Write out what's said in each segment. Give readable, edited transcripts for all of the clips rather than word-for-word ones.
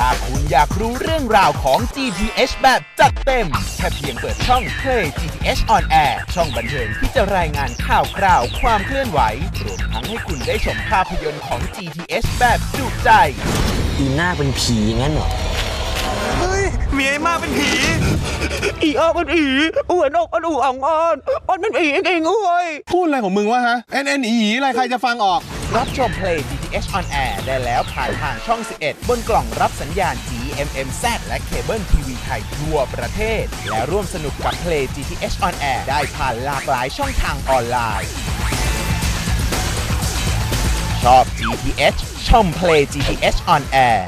าคุณอยากรู้เรื่องราวของ GTH แบบจัดเต็มแค่เพียงเปิดช่อง Play GTH on Air ช่องบันเทิงที่จะรายงานข่าวคราวความเคลื่อนไหวรวมทั้งให้คุณได้ชมภาพยนตร์ของ GTH แบบจุใจอีหน้าเป็นผีงั้นเหรอเฮ้ยมีไอ้มาเป็นผีอีอ้อเป็นผีอ้วนอกอูอ่องอ่อนเป็นผีเองเว้ยพูดอะไรของมึงวะฮะอีอะไรใครจะฟังออกรับชม Play GTH on Air ได้แล้วผ่านทางช่อง 11 บนกล่องรับสัญญาณ GMMZ และเคเบิลทีวีไทยทั่วประเทศและร่วมสนุกกับ Play GTH on Air ได้ผ่านหลากหลายช่องทางออนไลน์ชอบ GTH ชม Play GTH on Air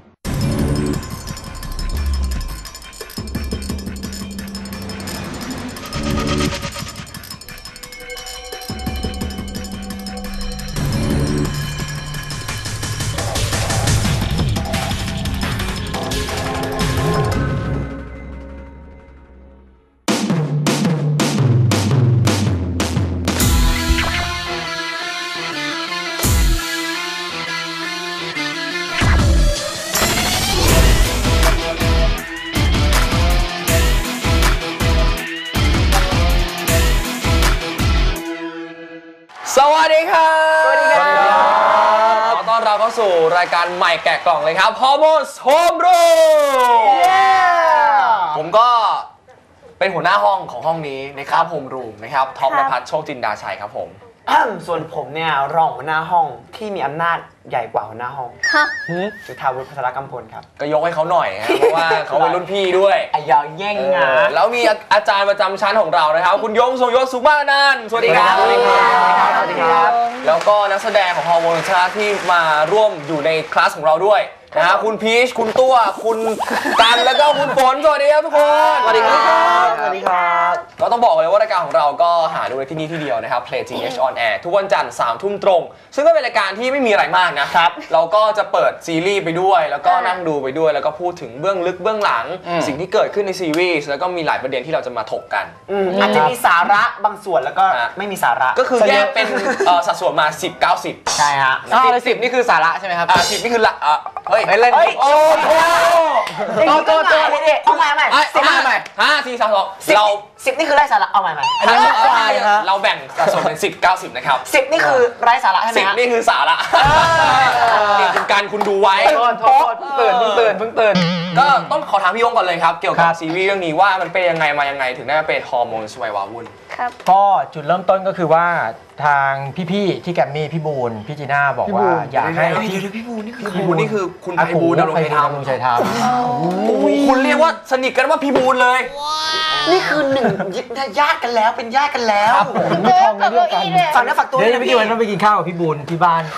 สวัสดีครับสวัสดีครับขอต้อนรับเข้าสู่รายการใหม่แกะกล่องเลยครับ Hormones Home Room ผมก็เป็นหัวหน้าห้องของห้องนี้นะครับ Home Room นะครับท็อปณภัทรโชคจินดาชัยครับผมส่วนผมเนี่ยรองหัวหน้าห้องที่มีอำนาจใหญ่กว่าหัวหน้าห้องจุฑาวุฒิ พัทรกัมพลครับก็ยกให้เขาหน่อยครับเพราะว่าเขาเป็นรุ่นพี่ด้วยยาวแย่งนะแล้วมีอาจารย์ประจำชั้นของเรานะครับคุณยงทรงยศสุมานันท์สวัสดีครับสวัสดีครับแล้วก็นักแสดงของฮอร์โมนชาที่มาร่วมอยู่ในคลาสของเราด้วยนะคุณพีชคุณตัวคุณกันแล้วก็คุณฝนสวัสดีครับทุกคนสวัสดีครับสวัสดีครับก็ต้องบอกเลยว่ารายการของเราก็หาดูได้ที่นี่ที่เดียวนะครับ Play GTH on Air ทุกวันจันทร์ 3 ทุ่มตรงซึ่งก็เป็นรายการที่ไม่มีอะไรมากนะครับเราก็จะเปิดซีรีส์ไปด้วยแล้วก็นั่งดูไปด้วยแล้วก็พูดถึงเบื้องลึกเบื้องหลังสิ่งที่เกิดขึ้นในซีรีส์แล้วก็มีหลายประเด็นที่เราจะมาถกกันอาจจะมีสาระบางส่วนแล้วก็ไม่มีสาระก็คือแยกเป็นสัดส่วนมา10-90 ใช่ฮะ 10นี่คือสาระใช่ไหมครับ10นี่คือละเฮ้ยเล่นโอ้โหตัวเอาใหม่ 10 ใหม่5 4 3 2เรา 10นี่คือไร้สาระเอาใหม่อันนี้เราแบ่งสัดส่วนเป็น10-90นะครับ 10นี่คือไร้สาระใช่ไหม 10นี่คือสาระเป็นการคุณดูไว้โทษเพิ่งตื่นก็ต้องขอถามพี่ยงก่อนเลยครับเกี่ยวกับซีรีส์เรื่องนี้ว่ามันเป็นยังไงมายังไงถึงได้มาเป็นฮอร์โมนสวัยวาวุ่นก็จุดเริ่มต้นก็คือว่าทางพี่ๆที่แกรมมี่พี่บูนพี่จีน่าบอกว่าอยากให้พี่บูนนี่คือคุณไพบูลย์ดำรงชัยธรรมคุณเรียกว่าสนิทกันว่าพี่บูนเลยนี่คือหนึ่งญาติกันแล้วเป็นญาติกันแล้วไม่ทองในเรื่องกันฝากเนื้อฝากตัวเดี๋ยวพี่วันต้องไปกินข้าวกับพี่บูนที่บ้าน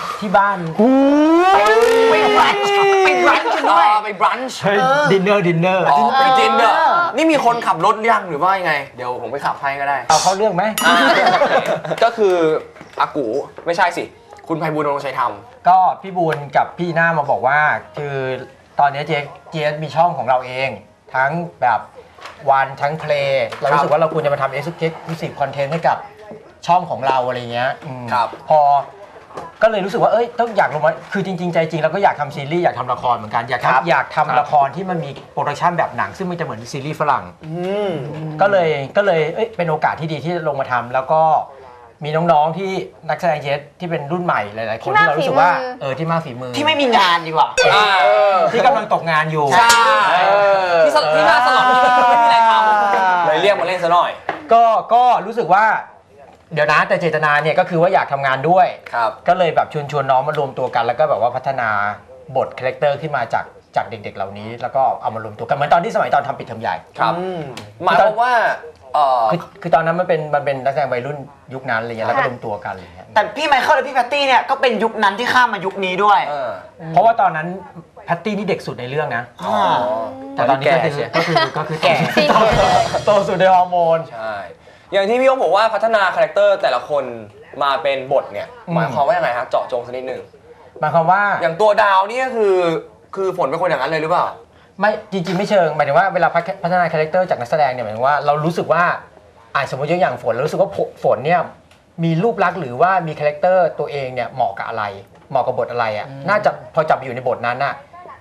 ไปบรันช์ด้วยไปบรันช์ดินเนอร์ไปดินเนอร์นี่มีคนขับรถยังหรือว่ายังไงเดี๋ยวผมไปขับให้ก็ได้เอาเข้าเรื่องไหมก็คืออากูไม่ใช่สิคุณไพบูลย์ดำรงชัยธรรมก็พี่บูนกับพี่หน้ามาบอกว่าคือตอนนี้เจมีช่องของเราเองทั้งแบบวันทั้งเพลย์เรารู้สึกว่าเราควรจะมาทำเอ็กซ์คลูซีฟคอนเทนต์ให้กับช่องของเราอะไรเงี้ยพอก็เลยรู้สึกว่าต้องอยากลงมาคือจริงๆใจจริงเราก็อยากทำซีรีส์อยากทำละครเหมือนกันอยากทำละครที่มันมีโปรดักชันแบบหนังซึ่งมันจะเหมือนซีรีส์ฝรั่งก็เลยเป็นโอกาสที่ดีที่ลงมาทำแล้วก็มีน้องๆที่นักแสดงเจสที่เป็นรุ่นใหม่หลายๆคนที่เรารู้สึกว่าที่มากฝีมือที่ไม่มีงานดีกว่าที่กำลังตกงานอยู่ที่น่าสลดไม่มีอะไรทำเลยเรียกมาเล่นซะหน่อยก็รู้สึกว่าเดี๋ยวนะแต่เจตนาเนี่ยก็คือว่าอยากทำงานด้วยก็เลยแบบชวนน้องมารวมตัวกันแล้วก็แบบว่าพัฒนาบทคาแรคเตอร์ขึ้นมาจากเด็กๆเหล่านี้แล้วก็เอามารวมตัวกันเหมือนตอนที่สมัยตอนทำปิดเทอมใหญ่ครับหมายความว่าคือตอนนั้นมันเป็นนักแสดงวัยรุ่นยุคนั้นอะไรเงี้ยแล้วก็รวมตัวกันอะไรเงี้ยแต่พี่ไมเคิลและพี่แพตตี้เนี่ยก็เป็นยุคนั้นที่ข้ามมายุคนี้ด้วยเพราะว่าตอนนั้นแพตตี้นี่เด็กสุดในเรื่องนะแต่ตอนนี้ก็คือแก่โตสุดในฮอร์โมนใช่อย่างที่พี่ยงบอกว่าพัฒนาคาแรคเตอร์แต่ละคนมาเป็นบทเนี่ยหมายความว่ายังไงฮะเจาะจงสักนิดนึงหมายความว่าอย่างตัวดาวนี่คือฝนเป็นคนอย่างนั้นเลยหรือเปล่าไม่จริงๆไม่เชิงหมายถึงว่าเวลาพัฒนาคาแรคเตอร์จากนักแสดงเนี่ยหมายถึงว่าเรารู้สึกว่าสมมติอย่างฝนเรารู้สึกว่าฝนเนี่ยมีรูปลักษณ์หรือว่ามีคาแรคเตอร์ตัวเองเนี่ยเหมาะกับอะไรเหมาะกับบทอะไรอ่ะน่าจะพอจับอยู่ในบทนั้นน่ะ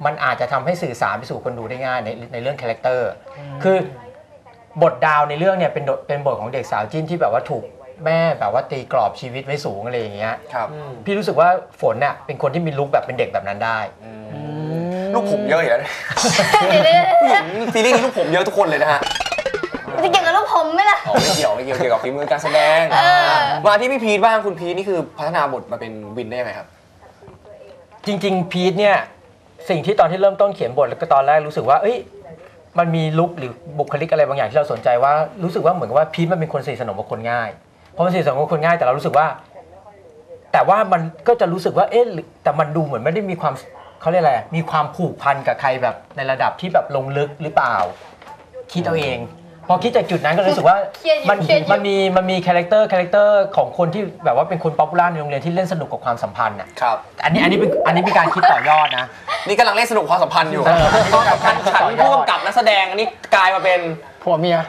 มันอาจจะทำให้สื่อสารไปสู่คนดูได้ง่ายในเรื่องคาแรคเตอร์คือบทดาวในเรื่องเนี่ยเป็นบทของเด็กสาวจิ้นที่แบบว่าถูกแม่แบบว่าตีกรอบชีวิตไว้สูงอะไรอย่างเงี้ยครับพี่รู้สึกว่าฝนเนี่ยเป็นคนที่มีลุคแบบเป็นเด็กแบบนั้นได้ลูกผมเยอะอยู่แล้วผู้หญิงซีรีส์นี้ลูกผมเยอะทุกคนเลยนะฮะจะเกี่ยวกับลูกผมไหมล่ะไม่เกี่ยวเกี่ยวกับฝีมือการแสดงมาที่พี่พีทบ้างคุณพีทนี่คือพัฒนาบทมาเป็นวินได้ยังไงครับจริงๆพีทเนี่ยสิ่งที่ตอนที่เริ่มต้นเขียนบทแล้วก็ตอนแรกรู้สึกว่าเอ้ยมันมีลุคหรือบุคลิกอะไรบางอย่างที่เราสนใจว่ารู้สึกว่าเหมือนกับว่าพีทมันเป็นคนสนิทสนมกับคนง่ายเพราะมันสนิทสนมกับคนง่ายแต่เรารู้สึกว่าแต่ว่ามันก็จะรู้สึกว่าเอ๊ะแต่มันดูเหมือนไม่ได้มีความเขาเรียกอะไรมีความผูกพันกับใครแบบในระดับที่แบบลงลึกหรือเปล่าคิดเอาเองพอคิดจากจุดนั้นก็รู้สึกว่ามันมีคาแรคเตอร์ของคนที่แบบว่าเป็นคนป๊อปปูล่าในโรงเรียนที่เล่นสนุกกับความสัมพันธ์อ่ะครับอันนี้เป็นการคิดต่อยอดนะนี่กำลังเล่นสนุกความสัมพันธ์อยู่ความสัมพันธ์ฉันผู้กำกับนักแสดงอันนี้กลายมาเป็นผัวเมีย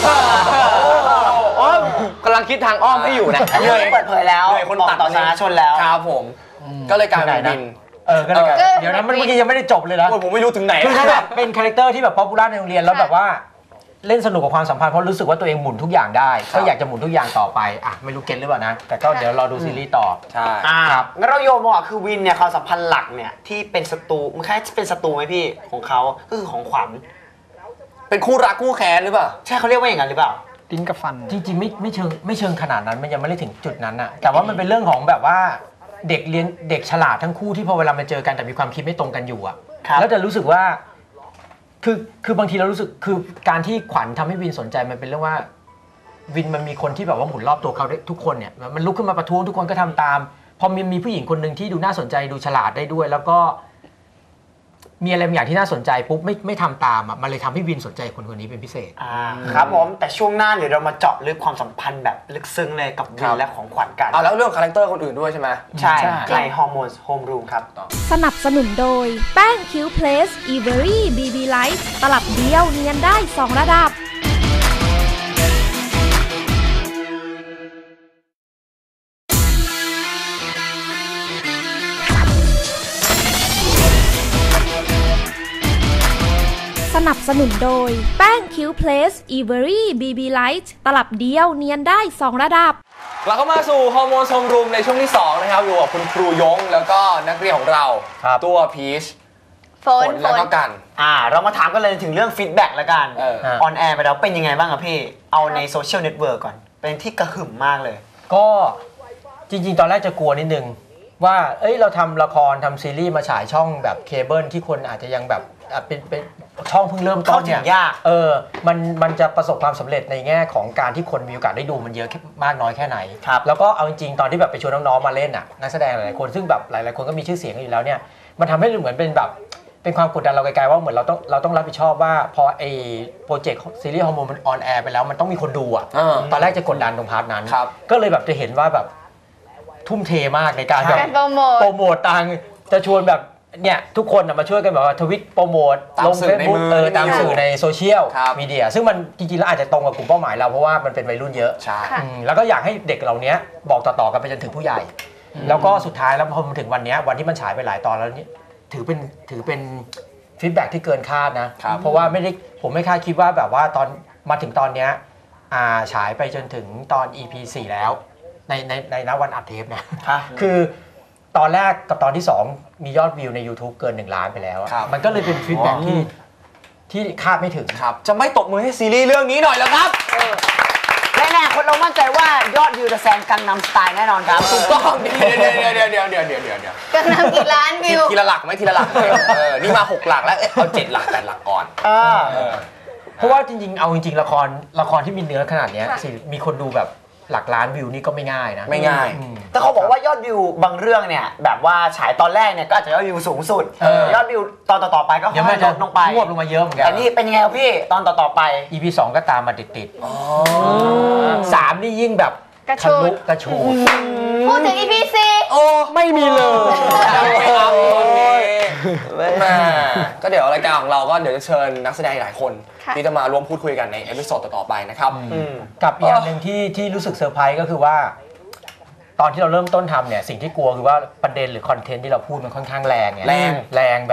กำลังคิดทางอ้อมให้อยู่นะอันนี้เปิดเผยแล้วเลยคนบอกตัดต่อสาธารณชนแล้วครับผม ก็เลยกลายเป็นวินก็เลยเดี๋ยวนะมันเมื่อกี้ยังไม่ได้จบเลยนะผมไม่รู้ถึงไหนคือถ้าแบบเป็นคาแรคเตอร์ที่แบบป๊อปปูล่าในโรงเรียนแล้วแบบว่าเล่นสนุกกับความสัมพันธ์เพราะรู้สึกว่าตัวเองหมุนทุกอย่างได้ก็อยากจะหมุนทุกอย่างต่อไปอ่ะไม่รู้เก็ตหรือเปล่านะแต่ก็เดี๋ยวรอดูซีรีส์ต่อใช่ครับงั้นเราโยงมาว่าคือวินเนี่ยความสัมพันธ์หลักเนี่ยที่เป็นศัตรูมันแค่เป็นศัตรูไหมพี่ของเขาก็คือของขวัญเป็นคู่รักคู่แค้นหรือเปล่าใช่เขาเรียกว่าอย่างนั้นหรือเปล่าลิ้นกับฟันจริงๆไม่เชิงขนาดนั้นมันยังไม่ได้ถึงจุดนั้นอะแต่ว่ามันเป็นเรื่องของแบบว่าเด็กเรียนเด็กฉลาดทั้งคู่ที่พอเวลามาเจอกันแต่มีความคิดไม่ตรงกันอยู่อะครับแล้วจะรู้สึกว่าคือบางทีเรารู้สึกคือการที่ขวัญทำให้วินสนใจมันเป็นเรื่องว่าวินมันมีคนที่แบบว่าหมุนรอบตัวเขาได้ทุกคนเนี่ยมันลุกขึ้นมาประท้วงทุกคนก็ทำตามพอมีผู้หญิงคนหนึ่งที่ดูน่าสนใจดูฉลาดได้ด้วย แล้วก็มีอะไรบางอย่างที่น่าสนใจปุ๊บไม่ทำตามมันเลยทำให้วินสนใจคนนี้เป็นพิเศษครับผมแต่ช่วงหน้าเดี๋ยวเรามาเจาะลึกความสัมพันธ์แบบลึกซึ้งเลยกับวินและของขวัญกันแล้วเรื่องคาแรคเตอร์คนอื่นด้วยใช่ไหมใช่ในฮอร์โมนโฮมรูมครับสนับสนุนโดยแป้งคิ้วเพลสอีเวอรี่บีบีไลท์ตลับเดียวเนียนได้2 ระดับสนับสนุนโดยแป้งคิ้วเพลสอีเวอรี่บีบีไลท์ตลับเดียวเนียนได้2 ระดับเราเข้ามาสู่ฮอร์โมนโฮมรูมในช่วงที่2นะครับอยู่กับคุณครูยงแล้วก็นักเรียนของเราตัวพีชฝนแล้วก็กันเรามาถามกันเลยถึงเรื่องฟีดแบ็กแล้วกันออนแอร์ไปแล้วเป็นยังไงบ้างครับพี่เอาในโซเชียลเน็ตเวิร์กก่อนเป็นที่กระหึ่มมากเลยก็จริงๆตอนแรกจะกลัวนิดนึงว่าเราทำละครทำซีรีส์มาฉายช่องแบบเคเบิลที่คนอาจจะยังแบบเป็นช่องเพิ่งเริ่มต้นเนี่ยมันจะประสบความสำเร็จในแง่ของการที่คนมีโอกาสได้ดูมันเยอะมากน้อยแค่ไหนแล้วก็เอาจริงๆตอนที่แบบไปชวนน้องๆมาเล่นนักแสดงหลายๆคนซึ่งแบบหลายๆคนก็มีชื่อเสียงอยู่แล้วเนี่ยมันทำให้เหมือนเป็นแบบเป็นความกดดันเราไกลๆว่าเหมือนเราต้องรับผิดชอบว่าพอไอ้โปรเจกต์ซีรีส์ฮอร์โมนมันออนแอร์ไปแล้วมันต้องมีคนดูตอนแรกจะกดดันตรงพาร์ทนั้นก็เลยแบบจะเห็นว่าแบบทุ่มเทมากในการแบบโปรโมทต่างจะชวนแบบเนี่ยทุกคนมาช่วยกันแบบว่าทวิตโปรโมทลง Facebook ตามสื่อในโซเชียลมีเดียซึ่งมันจริงๆแล้วอาจจะตรงกับกลุ่มเป้าหมายเราเพราะว่ามันเป็นวัยรุ่นเยอะแล้วก็อยากให้เด็กเหล่านี้บอกต่อๆกันไปจนถึงผู้ใหญ่แล้วก็สุดท้ายแล้วพอมาถึงวันนี้วันที่มันฉายไปหลายตอนแล้วนี่ถือเป็นฟีดแบ็กที่เกินคาดนะเพราะว่าผมไม่คาดคิดว่าแบบว่าตอนมาถึงตอนนี้ฉายไปจนถึงตอน EP 4 แล้วในณวันอัดเทปเนี่ยคือตอนแรกกับตอนที่2มียอดวิวใน YouTube เกิน1 ล้านไปแล้วมันก็เลยเป็นฟีดแบ็กที่คาดไม่ถึงครับจะไม่ตบมือให้ซีรีส์เรื่องนี้หน่อยแล้วครับแน่ๆคนเรามั่นใจว่ายอดวิวจะแซงกังนำสไตล์แน่นอนครับถูกต้องเดี๋ยวกังนำกี่ล้านวิวทีละหลักไหมทีละหลักนี่มา6 หลักแล้วเอา7 หลัก8 หลักก่อนเพราะว่าจริงๆเอาจริงๆละครที่มีเนื้อขนาดนี้มีคนดูแบบหลักล้านวิวนี่ก็ไม่ง่ายนะไม่ง่ายแต่เขาบอกว่ายอดวิวบางเรื่องเนี่ยแบบว่าฉายตอนแรกเนี่ยก็อาจจะยอดวิวสูงสุดยอดวิวตอนต่อๆไปก็ค่อยๆลดลงไปควบลงมาเยอะเหมือนกันแต่นี่เป็นยังไงครับพี่ตอนต่อๆไป EP 2 ก็ตามมาติดๆ3นี่ยิ่งแบบทะลุกระชูดพูดถึง EP 4 โอ้ไม่มีเลยก็เดี๋ยวรายการของเราก็เดี๋ยวจะเชิญนักแสดงหลายคนที่จะมาร่วมพูดคุยกันในเอพิโซดต่อๆไปนะครับกับอีกอย่างหนึ่งที่รู้สึกเซอร์ไพรส์ก็คือว่าตอนที่เราเริ่มต้นทำเนี่ยสิ่งที่กลัวคือว่าประเด็นหรือคอนเทนต์ที่เราพูดมันค่อนข้างแรงไงแรงแบบ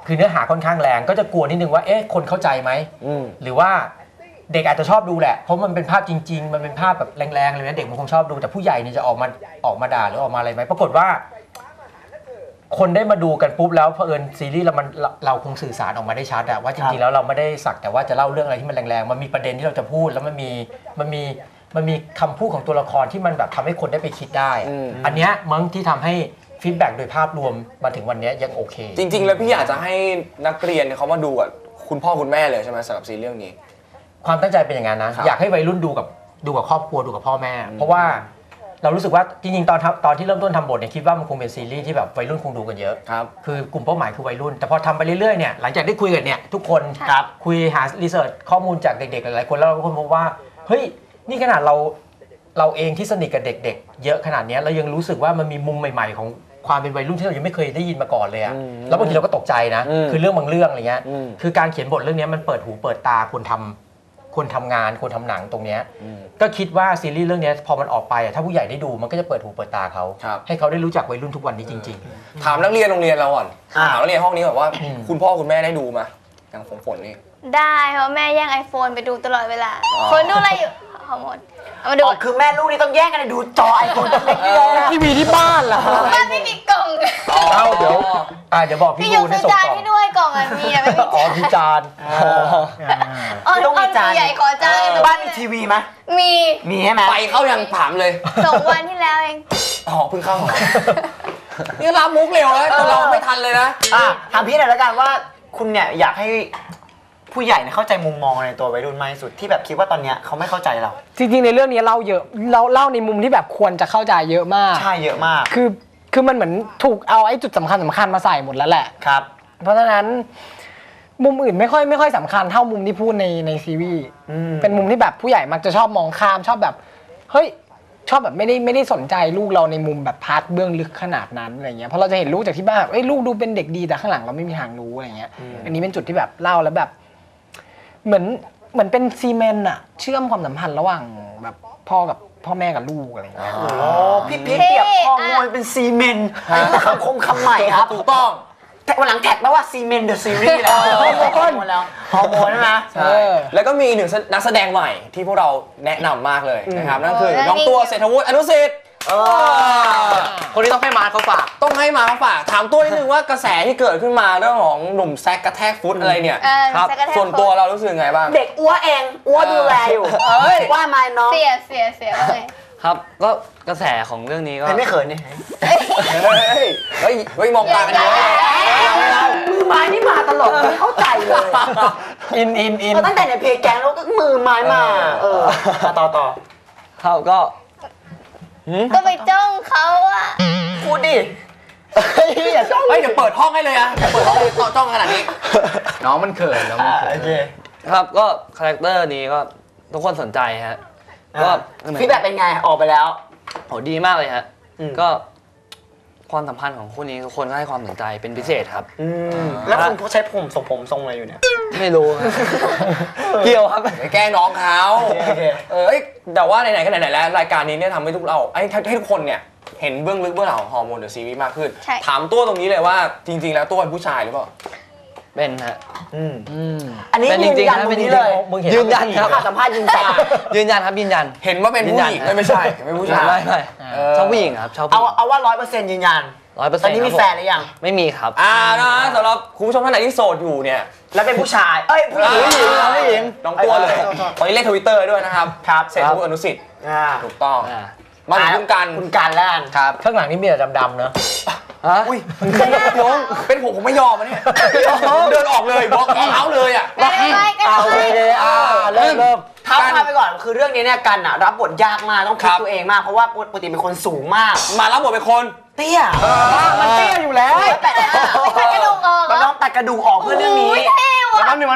คือเนื้อหาค่อนข้างแรงก็จะกลัวนิดนึงว่าเอ๊ะคนเข้าใจไหมหรือว่าเด็กอาจจะชอบดูแหละเพราะมันเป็นภาพจริงๆมันเป็นภาพแบบแรงๆเลยนะเด็กมันคงชอบดูแต่ผู้ใหญ่เนี่ยจะออกมาด่าหรือออกมาอะไรไหมปรากฏว่าคนได้มาดูกันปุ๊บแล้วเผอิญซีรีส์เราคงสื่อสารออกมาได้ชัดอะว่าจริงๆแล้วเราไม่ได้สักแต่ว่าจะเล่าเรื่องอะไรที่มันแรงๆมันมีประเด็นที่เราจะพูดแล้วมันมีคำพูดของตัวละครที่มันแบบทำให้คนได้ไปคิดได้อันเนี้ยมั้งที่ทำให้ฟีดแบ็กโดยภาพรวมมาถึงวันนี้ยังโอเคจริงๆแล้วพี่อยากจะให้นักเรียนเขามาดูกับคุณพ่อคุณแม่เลยใช่ไหมสำหรับซีรีส์เรื่องนี้ความตั้งใจเป็นอย่างนั้นนะอยากให้วัยรุ่นดูกับครอบครัวดูกับพ่อแม่เพราะว่าเรารู้สึกว่าจริงๆตอนที่เริ่มต้นทำบทเนี่ยคิดว่ามันคงเป็นซีรีส์ที่แบบวัยรุ่นคงดูกันเยอะคือกลุ่มเป้าหมายคือวัยรุ่นแต่พอทำไปเรื่อยๆเนี่ยหลังจากได้คุยกันเนี่ยทุกคนคุยหารีเสิร์ชข้อมูลจากเด็กๆหลายๆคนแล้วเราก็พบว่าเฮ้ยนี่ขนาดเราเองที่สนิทกับเด็กๆเยอะขนาดนี้เรายังรู้สึกว่ามันมีมุมใหม่ๆของความเป็นวัยรุ่นที่เรายังไม่เคยได้ยินมาก่อนเลยอะแล้วบางทีเราก็ตกใจนะคือเรื่องบางเรื่องอะไรเงี้ยคือการเขียนบทเรื่องนี้มันเปิดหูเปิดตาคนทำงานคนทำหนังตรงนี้ก็คิดว่าซีรีส์เรื่องนี้พอมันออกไปถ้าผู้ใหญ่ได้ดูมันก็จะเปิดหูเปิดตาเขาให้เขาได้รู้จักวัยรุ่นทุกวันนี้จริงๆถามนักเรียนโรงเรียนเราก่อนถามนักเรียนห้องนี้แบบว่าคุณพ่อคุณแม่ได้ดูมาอย่างฝนนี่ได้เพราะแม่แย่ง iPhone ไปดูตลอดเวลาคนดูอะไรอยู่ฮอร์โมนมาดูคือแม่ลูกนี่ต้องแย่งกันดูจอ iPhone เล็กๆทีวีที่บ้านล่ะบ้านไม่มีกล่องเดี๋ยวบอกพี่ดูให้ส่งกล่องให้ด้วยกล่องอันมีไม่มีพี่จานต้องมีจานใหญ่ขอจานบ้านมีทีวีไหมมีใช่ไหมไปเข้ายังถามเลย 2 วันที่แล้วเองเพิ่งเข้านี่รับมุกเร็วแล้วแต่เราไม่ทันเลยนะถามพี่หน่อยแล้วกันว่าคุณเนี่ยอยากให้ผู้ใหญ่เข้าใจมุมมองในตัววัยรุ่นมากที่สุดที่แบบคิดว่าตอนนี้เขาไม่เข้าใจเราจริงๆในเรื่องนี้เล่าเยอะเราเล่าในมุมที่แบบควรจะเข้าใจเยอะมากใช่เยอะมากคือมันเหมือนถูกเอาไอ้จุดสำคัญมาใส่หมดแล้วแหละครับเพราะฉะนั้นมุมอื่นไม่ค่อยสำคัญเท่ามุมที่พูดในซีรีส์เป็นมุมที่แบบผู้ใหญ่มักจะชอบมองข้ามชอบแบบเฮ้ยชอบแบบไม่ได้สนใจลูกเราในมุมแบบพาร์ทเบื้องลึกขนาดนั้นอะไรเงี้ยเพราะเราจะเห็นลูกจากที่บ้านแบบลูกดูเป็นเด็กดีแต่ข้างหลังเราไม่มีทางรู้อะไรเงี้ยอันนี้เป็นจุดที่แบบเล่าแล้วแบบเหมือนเป็นซีเมนต์อะเชื่อมความสัมพันธ์ระหว่างแบบพ่อแม่กับลูกอะไรอย่างเงี้ยพี่เปรียบพ่อมวยเป็นซีเมนต์คำใหม่ครับถูกต้องวันหลังแท็กแล้วว่าซีเมนต์เดอะซีรีส์แล้วฮอร์โมนใช่ไหมใช่แล้วก็มีอีกหนึ่งนักแสดงใหม่ที่พวกเราแนะนำมากเลยนะครับนั่นคือน้องตัวเศรษฐวุฒิอนุสิทธิ์คนนี้ต้องให้มาเขาฝากถามตัวนิดนึงว่ากระแสที่เกิดขึ้นมาเรื่องของหนุ่มแซกกระแทกฟุตอะไรเนี่ยครับส่วนตัวเรารู้สึกไงบ้างเด็กอ้วเองอ้วดูแลอยู่ว่ามาน้องเสียว่าไงครับก็กระแสของเรื่องนี้ก็ไม่เขินนี่เฮ้ยมองตากันเยอะมือไม้นี่มาตลอดไม่เข้าใจเลยอินตั้งแต่ในเพลงแกงแล้วก็มือไม้มาต่อเขาก็ไปจ้องเขาอะพูดดิอย่าจ้องเดี๋ยวเปิดห้องให้เลยอะเปิดห้องให้จ้องขนาดนี้น้องมันเขินโอเคครับก็คาแรคเตอร์นี้ก็ทุกคนสนใจฮะก็ฟีดแบ็กเป็นไงออกไปแล้วดีมากเลยฮะก็ความสัมพันธ์ของคู่นี้ทุกคนก็ให้ความสนใจเป็นพิเศษครับแล้วคุณใช้ผมทรงอะไรอยู่เนี่ยไม่รู้เกี่ยวครับไปแกล้งน้องเขาแต่ว่าไหนๆก็ไหนๆแล้วรายการนี้เนี่ยทำให้ทุกคนเนี่ยเห็นเบื้องลึกเบื้องหลังของฮอร์โมนเดอะซีรีส์มากขึ้นถามตัวตรงนี้เลยว่าจริงๆแล้วตัวเป็นผู้ชายหรือเปล่าเป็นฮะอันนี้ยืนยันตรงนี้เลยยืนยันครับสัมภาษณ์ยืนยันครับยืนยันเห็นว่าเป็นผู้หญิงไม่ใช่ไม่ผู้ชายไม่ชอบผู้หญิงครับชอบเอาว่า 100% ยืนยัน 100% ตอนนี้มีแฟนหรือยังไม่มีครับนะสำหรับคุณผู้ชมท่านไหนที่โสดอยู่เนี่ยแล้วเป็นผู้ชายผู้หญิงน้องตัวเลยตอนนี้เล่น Twitter ด้วยนะครับเศรษฐวุฒิอนุสิทธิ์ถูกต้องมาถึงคุณกันแล้วกันครับข้างหลังนี่มีแต่ดำๆเนอะอุ้ยน้องเป็นผมไม่ยอมอ่ะเนี่ยเดินออกเลยบล็อกเอาเลยอ่ะเอาเลยเริ่มท้าทายไปก่อนคือเรื่องนี้เนี่ยกันอ่ะรับบทยากมากต้องคิดตัวเองมากเพราะว่าปกติเป็นคนสูงมากมารับบทเป็นคนเตี้ยมันเตี้ยอยู่แล้วตัดกระดูกออกมันต้องตัดกระดูกออกเพื่อเรื่องนี้มาหนึ่ง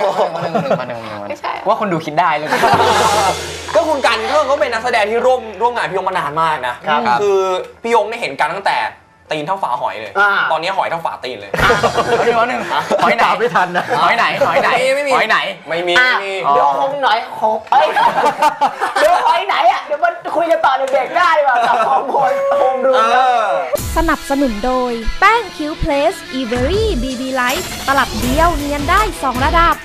ว่าคนดูคิดได้เลยก็คุณกันเขาเป็นนักแสดงที่ร่วมงานพี่ยงมานานมากนะคือพี่ยงได้เห็นกันตั้งแต่ตีนเท่าฝาหอยเลย ตอนนี้หอยเท่าฝาตีนเลยวันหนึ่งหอยไหนไม่ทันนะหอยไหนไม่มีหอยไหนไม่มีเดี๋ยวคงหน่อยคงเดี๋ยวหอยไหนอ่ะเดี๋ยวมันคุยกันต่อในเบรกหน้าดีกว่ากับฮอร์โมนโฮมรูมสนับสนุนโดยแป้งคิ้วเพลสอีเวอรี่บีบีไลท์ตลับเดียวเนียนได้2ระดับ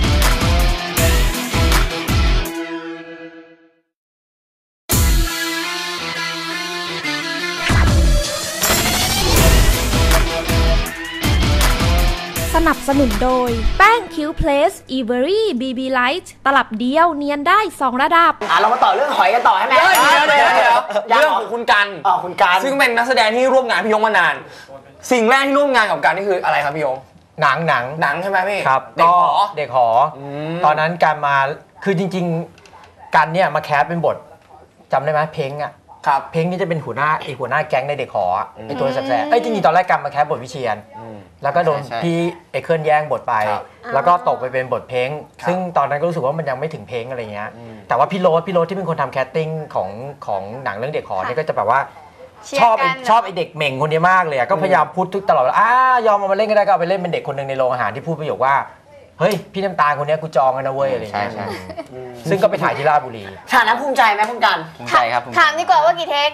สนับสนุนโดยแป้งคิ้วเพลสอีเวอรี่บีบีไลท์ตลับเดียวเนียนได้2ระดับเรามาต่อเรื่องหอยกันต่อให้ไหมเรื่องของคุณกันคุณกันซึ่งเป็นนักแสดงที่ร่วมงานพี่ยงมานานสิ่งแรกที่ร่วมงานกับกันนี่คืออะไรครับพี่ยงหนังใช่ไหมพี่ครับเด็กหอตอนนั้นการมาคือจริงๆกันเนี่ยมาแคสเป็นบทจำได้ไหมเพ้งอ่ะครับเพ้งนี่จะเป็นหัวหน้าแก๊งในเด็กหอไอตัวแสบๆจริงๆตอนแรกกันมาแคสบทวิเชียรแล้วก็โดนพี่เอเคิลแย่งบทไปแล้วก็ตกไปเป็นบทเพ้งซึ่งตอนนั้นก็รู้สึกว่ามันยังไม่ถึงเพ้งอะไรเงี้ยแต่ว่าพี่โรสที่เป็นคนทำแคสติ้งของหนังเรื่องเด็กหอนี่ก็จะแบบว่าชอบไอเด็กเหม่งคนนี้มากเลยก็พยายามพูดทุกตลอดยอมมาเล่นก็ได้ก็เอาไปเล่นเป็นเด็กคนหนึ่งในโรงอาหารที่พูดประโยคว่าเฮ้ยพี่น้ำตาลคนนี้กูจองกันนะเว้ยอะไรเงี้ยซึ่งก็ไปถ่ายที่ราชบุรีฐานะภูมิใจไหมคุณกันภูมิใจครับถามดีกว่าว่ากี่เทค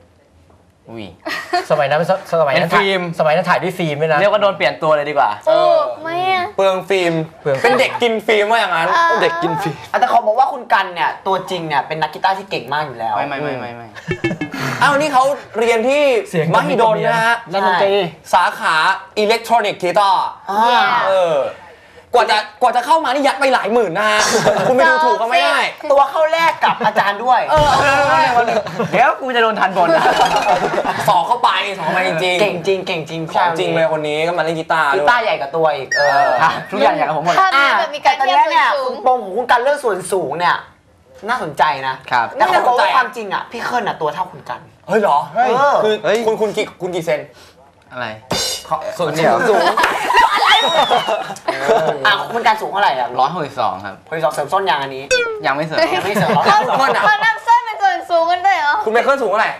สมัยนั้นฟิล์มสมัยนั้นถ่ายด้วยฟิล์มด้วยนะเรียกว่าโดนเปลี่ยนตัวเลยดีกว่าไม่เปลืองฟิล์มเป็นเด็กกินฟิล์มว่าอย่างนั้นเด็กกินฟิล์มแต่เขาบอกว่าคุณกันเนี่ยตัวจริงเนี่ยเป็นนักกีตาร์ที่เก่งมากอยู่แล้วไม่นี่เขาเรียนที่มหิดลนะฮะสาขาอิเล็กทรอนิกส์กีตาร์กว่าจะเข้ามานี่ยัดไปหลายหมื่นนะฮะคุณไปดูถูกเขาไม่ได้ตัวเข้าแรกกับอาจารย์ด้วยเดี๋ยวกูจะโดนทันบนสอบเข้าไปจริงเก่งจริงของจริงเลยคนนี้ก็มาเล่นกีตาร์ใหญ่กว่าตัวอีกทุกอย่างอย่างผมหมดแต่ตอนนี้เนี่ยคุณปมของคุณกันเรื่องส่วนสูงเนี่ยน่าสนใจนะครับแต่เขาบอกว่าความจริงอ่ะพี่เคิลอ่ะตัวเท่าคุณกันเฮ้ยเหรอคือคุณกี่เซนอะไรส่วนสูงแล้วอะไรคุณการสูงเท่าไหร่อ่ะ 162ครับ 162เสริมส้นยางอันนี้ยังไม่เสริมเขานำส้นเป็นส่วนสูงกันด้วยเหรอคุณไมเคิลสูงเท่าไหร่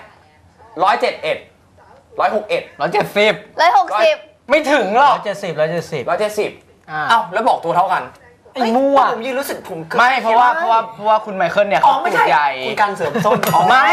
160 ไม่ถึงหรอก170 อ้าวแล้วบอกตัวเท่ากันไอ้มั่วผมยืนรู้สึกผมไม่เพราะว่าคุณไมเคิลเนี่ยเขาตัวใหญ่คุณการเสริมส้นไม่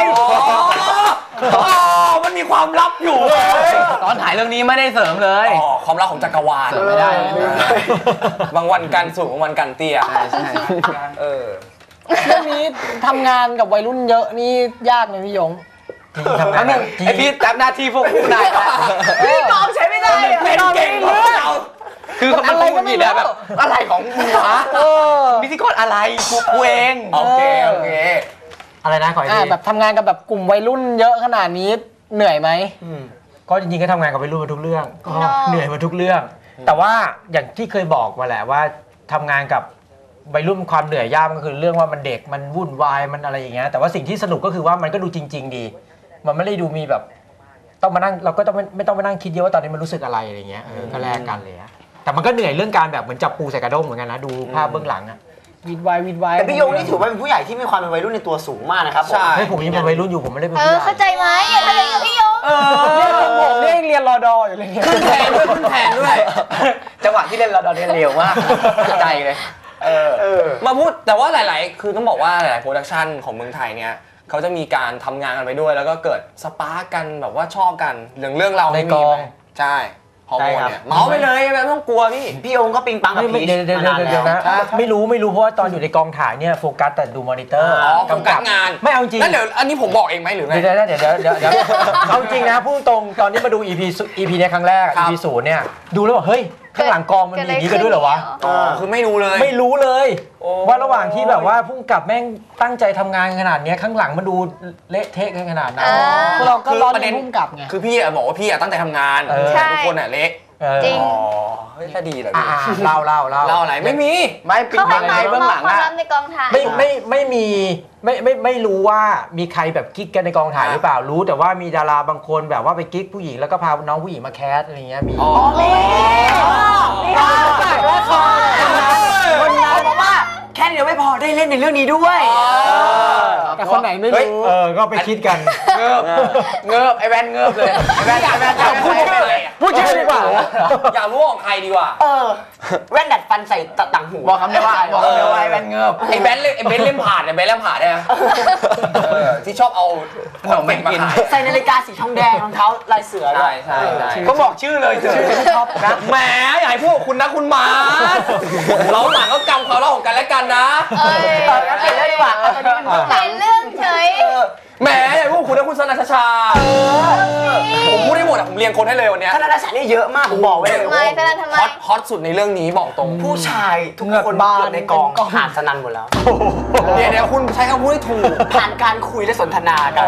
มันมีความลับอยู่ตอนถ่ายเรื่องนี้ไม่ได้เสริมเลยความลับของจักรวาลไม่ได้บางวันกันสูงบางวันกันเตี้ยใช่เรื่องนี้ทำงานกับวัยรุ่นเยอะนี่ยากไหมพี่ยงทำงานไอพี่รับหน้าที่พวกผู้นายพี่กองใช้ไม่ได้เป็นเก่งคือเขาอะไรก็ไม่รู้แบบอะไรของมึงวะพิธีกรอะไรกูเองโอเคอะไรนะขออีกทีแบบทำงานกับแบบกลุ่มวัยรุ่นเยอะขนาดนี้เหนื่อยไหมก็จริงๆก็ทำงานกับวัยรุ่นมาทุกเรื่องก็เหนื่อยมาทุกเรื่องแต่ว่าอย่างที่เคยบอกมาแหละว่าทำงานกับวัยรุ่นความเหนื่อยยากก็คือเรื่องว่ามันเด็กมันวุ่นวายมันอะไรอย่างเงี้ยแต่ว่าสิ่งที่สนุกก็คือว่ามันก็ดูจริงๆดีมันไม่ได้ดูมีแบบต้องมานั่งเราก็ต้องไม่ต้องมานั่งคิดเยอะว่าตอนนี้มันรู้สึกอะไรอะไรเงี้ยก็แลกกันเลยแต่มันก็เหนื่อยเรื่องการแบบเหมือนจับปูใส่กระด้งเหมือนกันนะดูภาพเบื้องหลังอะวิดวายแต่พี่โยงนี่ถือว่าเป็นผู้ใหญ่ที่มีความเป็นวัยรุ่นในตัวสูงมากนะครับใช่ผมยังเป็นวัยรุ่นอยู่ผมไม่ได้เป็นผู้ใหญ่เข้าใจไหมอย่าทำอย่างนี้กับพี่โยงผมเรียนรอดออยู่เลยขึ้นแทนด้วยจังหวะที่เล่นรอดอเนี่ยเร็วมากใจเลยมาพูดแต่ว่าหลายๆคือต้องบอกว่าหลายๆโปรดักชันของเมืองไทยเนี่ยเขาจะมีการทำงานกันไปด้วยแล้วก็เกิดสปาร์กกันแบบว่าชอบกันเรื่องเราในกองใช่ฮอร์โมนเนี่ยเมาไปเลยไม่ต้องกลัวพี่โองก็ปิงปังกับพีชมานานแล้วนะไม่รู้เพราะว่าตอนอยู่ในกองถ่ายเนี่ยโฟกัสแต่ดูมอนิเตอร์กำกับงานไม่เอาจริงแล้วเดี๋ยวอันนี้ผมบอกเองไหมหรือไงเดี๋ยวเอาจริงนะพูดตรงตอนนี้มาดู EP ในครั้งแรก EP 0เนี่ยดูแล้วบอกเฮ้ยข้างหลังกองมันมีอย่างนี้กันด้วยเหรอวะคือไม่รู้เลยว่าระหว่างที่แบบว่าพุ่งกับแม่งตั้งใจทำงานขนาดนี้ข้างหลังมาดูเละเทะกันขนาดนั้นเราก็ร้อนประเด็นพุ่งกับไงคือพี่บอกว่าพี่ตั้งใจทำงานทุกคนเละจริงแค่ดีเหรอเล่าอะไรไม่มีไม่ปิดยังไงเบื้องหลังอะไม่มีไม่รู้ว่ามีใครแบบกิ๊กกันในกองถ่ายหรือเปล่ารู้แต่ว่ามีดาราบางคนแบบว่าไปกิ๊กผู้หญิงแล้วก็พาน้องผู้หญิงมาแคสอะไรเงี้ยมีคนนั้นบอกว่าแค่เดียวไม่พอได้เล่นในเรื่องนี้ด้วยแต่คนไหนไม่รู้ก็ไปคิดกันเงิบไอแวนเงิบเลยไอแวนพูดชื่อดีกว่าอยากรู้ของใครดีกว่าแว่นดัดฟันใส่ต่างหูบอกคำเดียวว่าไอแวนเงิบไอแบนเล่มผ่านเนี่ยแบนเล่มผ่านเนี่ยที่ชอบเอาขนมเป็ดมาขายใส่นาฬิกาสีทองแดงรองเท้าลายเสือใช่ก็บอกชื่อเลยชื่อชอบนะแหมอย่าให้พูดคุณนะคุณมาเราหลังก็กำความรักของกันและกันนะเปลี่ยนเรื่องดีกว่าเปลี่ยนเรื่องเฉยแหมอย่าพูดคุณนะคุณสนัชชาผมพูดได้หมดผมเรียงคนให้เลยวันนี้ธนาชานี่เยอะมากผมบอกไว้เลยฮอตสุดในเรื่องนี้บอกตรงผู้ชายทุกคนเกิดในกองก็ผ่านสนันหมดแล้วเดี๋ยวคุณใช้คำพูดให้ถูกผ่านการคุยและสนทนากัน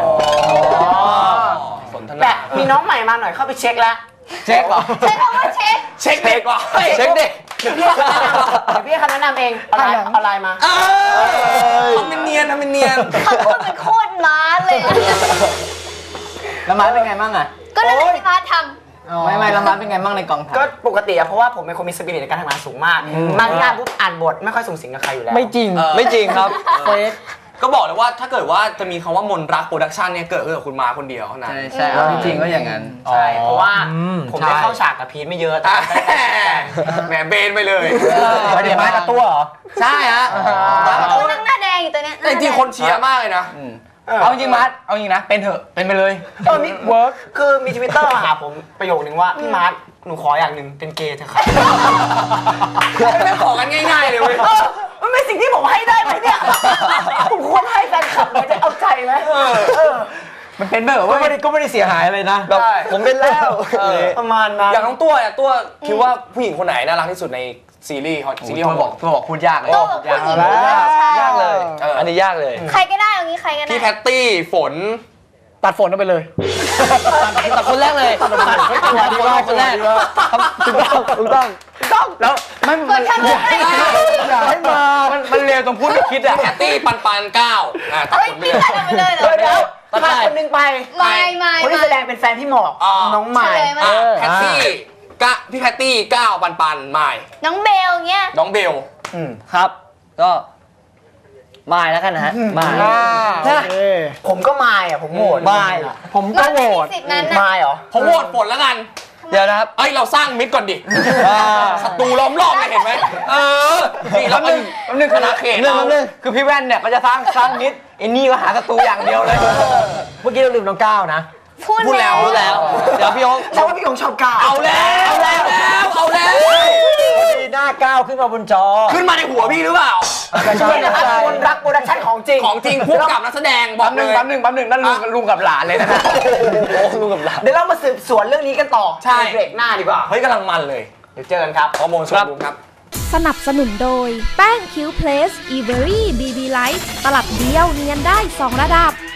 แต่มีน้องใหม่มาหน่อยเข้าไปเช็คแล้วเช็คเหรอใช้คำว่าเช็คเด็กว่ะเช็คเด็กเดี๋ยวพี่คำแนะนำเองเอาไลน์มาทำเป็นเนียนเขาพูดเป็นโคตรม้าเลยแล้วม้าเป็นไงบ้างอ่ะก็นั่นแหละที่ม้าทำไม่แล้วม้าเป็นไงบ้างในกองถ่ายก็ปกติเพราะว่าผมเป็นคนมีสปิริตในการทำงานสูงมากมาที่งานปุ๊บอ่านบทไม่ค่อยสูงสิงกับใครอยู่แล้วไม่จริงครับเฟซก็บอกเลยว่าถ้าเกิดว่าจะมีคำว่ามนรักโปรดักชันเนี่ยเกิดขึ้นกับคุณมาคนเดียวนะใช่จริงก็อย่างนั้นใช่เพราะว่าผมได้เข้าฉากกับพีทไม่เยอะแต่แหมเบนไปเลยเดี๋ยวมากับตัวเหรอใช่ฮะตัวนั่งหน้าแดงอยู่ตัวเนี้ยจริงคนเชียร์มากเลยนะเอาจริงมาร์ทเอาจริงนะเป็นเถอะเป็นไปเลยมีเวิร์กคือมีทวิตเตอร์มาหาผมประโยคนึงว่าพี่มาร์ทหนูขออย่างหนึ่งเป็นเกย์เถอะครับไม่ขอกันง่ายๆเลยเว้ยมันเป็นสิ่งที่ผมให้ได้ไหมเนี่ยผมควรให้แฟนคลับไหมจะเอาใจไหมมันเป็นแบบว่าก็ไม่ได้เสียหายอะไรนะผมเป็นแล้วประมาณนั้นอย่างน้องตัวคิดว่าผู้หญิงคนไหนน่ารักที่สุดในซีรีส์เขาบอกพูดยากเลยยากเลยอันนี้ยากเลยใครก็ได้เอางี้ใครก็ได้พี่แพตตี้ฝนตัดฝนออกไปเลยตัดคนแรกเลยตัดคนแรกถูกต้องแล้วมันอย่าให้มันเร็วตรงพูดไม่คิดอะแพตตี้ปัน9 ตัดคนไปเลยเดี๋ยวตัดคนนึงไปคนที่แสดงเป็นแฟนพี่หมอกน้องใหม่แพตตี้พี่แพตตี้9ปันใหม่น้องเบลเงี้ยน้องเบลครับก็มายแล้วกันนะฮะมายผมก็มายผมโหวตมายผมก็โหวตมายเหรอผมโหวตฝนแล้วกันเดี๋ยวนะครับเราสร้างมิตรก่อนดิศัตรูล้อมรอบเลยเห็นไหมนี่แล้วนึงคณะเขตคือพี่แว่นเนี่ยก็จะสร้างมิตรไอ้นี่ก็หาศัตรูอย่างเดียวเลยเมื่อกี้เราลืมน้องก้าวนะพูดแล้วเดี๋ยวพี่ยงแต่ว่าพี่ยงชอบก้าวเอาแล้วหน้าก้าวขึ้นมาบนจอขึ้นมาในหัวพี่หรือเปล่าคนรักโปรดักชั่นของจริงพูดกับนักแสดงแป๊บนึงนั่นลุงกับหลานเลยนะลุงกับหลานเดี๋ยวเรามาสืบสวนเรื่องนี้กันต่อใช่เบรกหน้าดีกว่าเฮ้ยกำลังมันเลยเดี๋ยวเจอกันครับฮอร์โมนโชว์รูมครับสนับสนุนโดยแป้งคิ้วเพลสอีเวอรี่บีบีไลท์ตลับเดียวเนียนได้2ระดับ